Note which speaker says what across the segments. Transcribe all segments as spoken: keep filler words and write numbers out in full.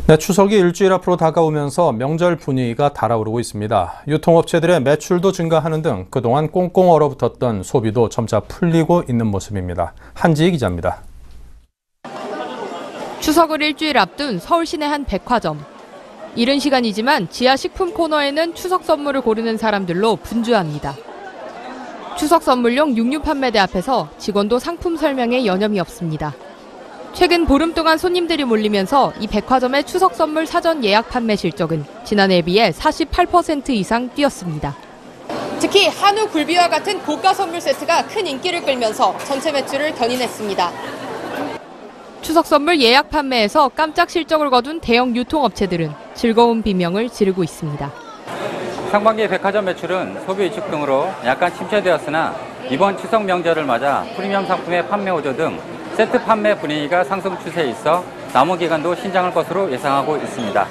Speaker 1: 네, 추석이 일주일 앞으로 다가오면서 명절 분위기가 달아오르고 있습니다. 유통업체들의 매출도 증가하는 등 그동안 꽁꽁 얼어붙었던 소비도 점차 풀리고 있는 모습입니다. 한지희 기자입니다.
Speaker 2: 추석을 일주일 앞둔 서울 시내 한 백화점. 이른 시간이지만 지하 식품 코너에는 추석 선물을 고르는 사람들로 분주합니다. 추석 선물용 육류 판매대 앞에서 직원도 상품 설명에 여념이 없습니다. 최근 보름 동안 손님들이 몰리면서 이 백화점의 추석 선물 사전 예약 판매 실적은 지난해에 비해 사십팔 퍼센트 이상 뛰었습니다. 특히 한우 굴비와 같은 고가 선물 세트가 큰 인기를 끌면서 전체 매출을 견인했습니다. 추석 선물 예약 판매에서 깜짝 실적을 거둔 대형 유통업체들은 즐거운 비명을 지르고 있습니다.
Speaker 3: 상반기 백화점 매출은 소비 위축 등으로 약간 침체되었으나 이번 추석 명절을 맞아 프리미엄 상품의 판매 호조 등 세트 판매 분위기가 상승 추세에 있어 남은 기간도 신장할 것으로 예상하고 있습니다.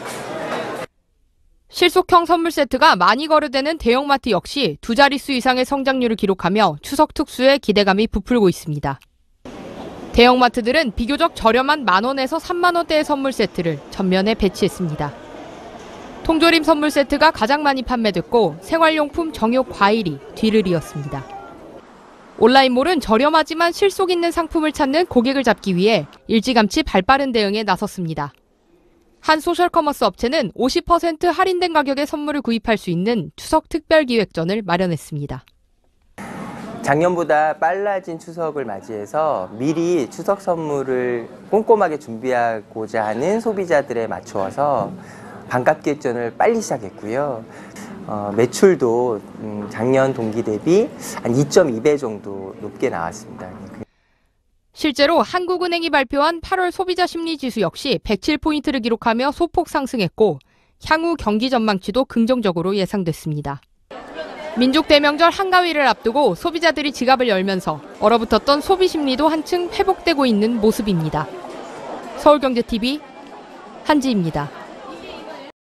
Speaker 2: 실속형 선물 세트가 많이 거래되는 대형마트 역시 두 자릿수 이상의 성장률을 기록하며 추석 특수에 기대감이 부풀고 있습니다. 대형마트들은 비교적 저렴한 만 원에서 삼만 원대의 선물 세트를 전면에 배치했습니다. 통조림 선물 세트가 가장 많이 판매됐고 생활용품, 정육, 과일이 뒤를 이었습니다. 온라인몰은 저렴하지만 실속 있는 상품을 찾는 고객을 잡기 위해 일찌감치 발빠른 대응에 나섰습니다. 한 소셜커머스 업체는 오십 퍼센트 할인된 가격에 선물을 구입할 수 있는 추석 특별기획전을 마련했습니다.
Speaker 4: 작년보다 빨라진 추석을 맞이해서 미리 추석 선물을 꼼꼼하게 준비하고자 하는 소비자들에 맞추어서 반값 기획전을 빨리 시작했고요. 어, 매출도 음, 작년 동기 대비 한 이 점 이 배 정도 높게 나왔습니다.
Speaker 2: 실제로 한국은행이 발표한 팔월 소비자 심리지수 역시 백칠 포인트를 기록하며 소폭 상승했고 향후 경기 전망치도 긍정적으로 예상됐습니다. 민족 대명절 한가위를 앞두고 소비자들이 지갑을 열면서 얼어붙었던 소비 심리도 한층 회복되고 있는 모습입니다. 서울경제티비 한지희입니다.